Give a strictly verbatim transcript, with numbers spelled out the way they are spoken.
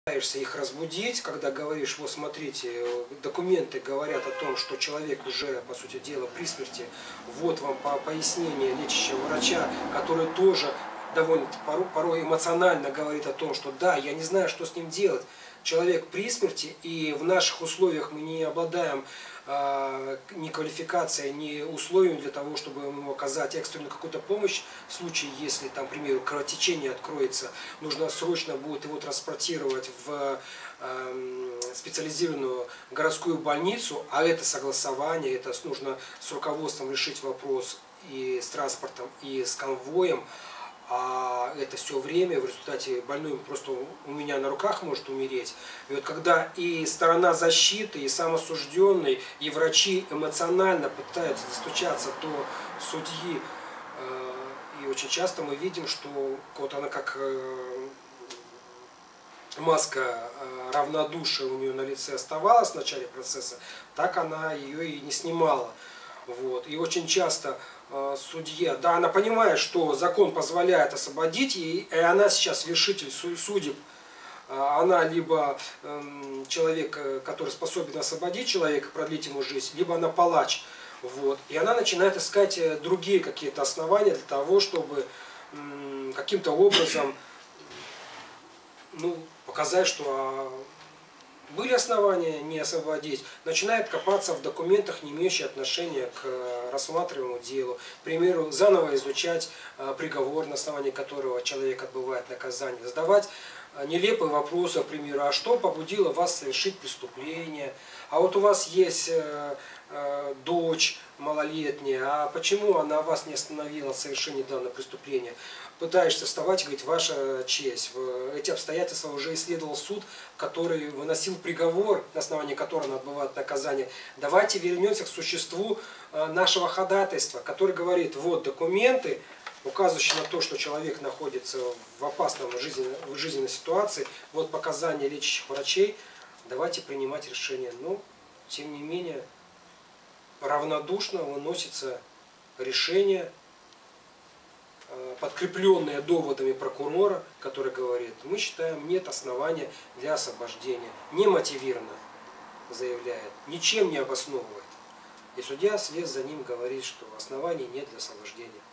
Пытаешься их разбудить, когда говоришь: вот смотрите, документы говорят о том, что человек уже, по сути дела, при смерти, вот вам пояснение лечащего врача, который тоже довольно порой эмоционально говорит о том, что да, я не знаю, что с ним делать. Человек при смерти, и в наших условиях мы не обладаем э, ни квалификацией, ни условиями для того, чтобы ему оказать экстренную какую-то помощь. В случае, если, там, к примеру, кровотечение откроется, нужно срочно будет его транспортировать в э, специализированную городскую больницу, а это согласование, это нужно с руководством решить вопрос и с транспортом, и с конвоем. А это все время в результате больной просто у меня на руках может умереть. И вот когда и сторона защиты, и сам осужденный, и врачи эмоционально пытаются достучаться до судьи, и очень часто мы видим, что вот она как маска равнодушия у нее на лице оставалась в начале процесса, так она ее и не снимала. Вот. И очень часто э, судья, да, она понимает, что закон позволяет освободить, и, и она сейчас вершитель судеб. Она либо э, человек, который способен освободить человека, продлить ему жизнь, либо она палач. Вот. И она начинает искать другие какие-то основания для того, чтобы э, каким-то образом ну, показать, что были основания не освободить, начинает копаться в документах, не имеющих отношения к рассматриваемому делу. К примеру, заново изучать приговор, на основании которого человек отбывает наказание, задавать нелепые вопросы, к примеру, а что побудило вас совершить преступление, а вот у вас есть э, э, дочь малолетняя, а почему она вас не остановила в совершении данного преступления? Пытаешься вставать и говорить: ваша честь, эти обстоятельства уже исследовал суд, который выносил приговор, на основании которого он отбывает наказание. Давайте вернемся к существу нашего ходатайства, который говорит: вот документы, указывающие на то, что человек находится в опасном жизненной, в жизненной ситуации, вот показания лечащих врачей, давайте принимать решение. Но, тем не менее, равнодушно выносится решение, подкрепленные доводами прокурора, который говорит: мы считаем, нет основания для освобождения. Не мотивированно заявляет, ничем не обосновывает. И судья вслед за ним говорит, что оснований нет для освобождения.